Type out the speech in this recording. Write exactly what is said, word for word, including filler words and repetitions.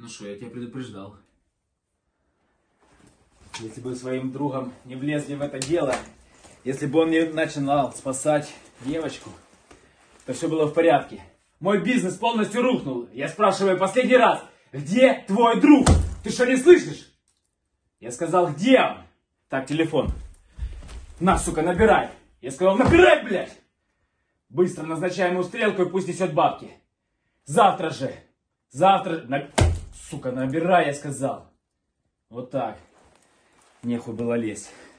Ну что, я тебя предупреждал. Если бы своим другом не влезли в это дело, если бы он не начинал спасать девочку, то все было в порядке. Мой бизнес полностью рухнул. Я спрашиваю последний раз, где твой друг? Ты что, не слышишь? Я сказал, где он? Так, телефон. На, сука, набирай. Я сказал, набирай, блядь. Быстро назначаем ему стрелку и пусть несет бабки. Завтра же. Завтра... На... Сука, набирай, я сказал. Вот так. Нехуй было лезть.